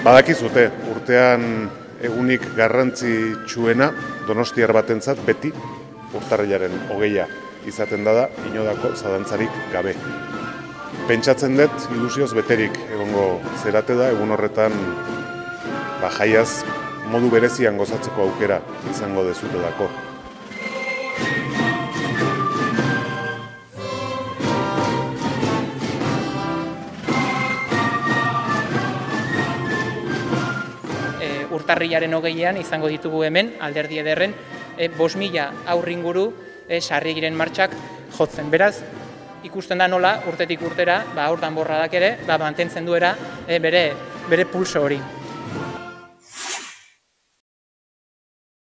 Badakizute, urtean egunik garrantzitsuena Donostiar batentzat beti urtarrilaren 20 izaten da inodako zalantzarik gabe. Pentsatzen dut ilusioz beterik egongo zerate da egun horretan jaiaz modu berezian gozatzeko aukera izango dezutelako. Urtarrilaren 20an izango ditugu hemen, Alderdi Ederren, 5.000 haur inguru sarrigiren martxak jotzen. Beraz, ikusten da nola urtetik urtera haur danborradak ere mantentzen duera bere pulso hori.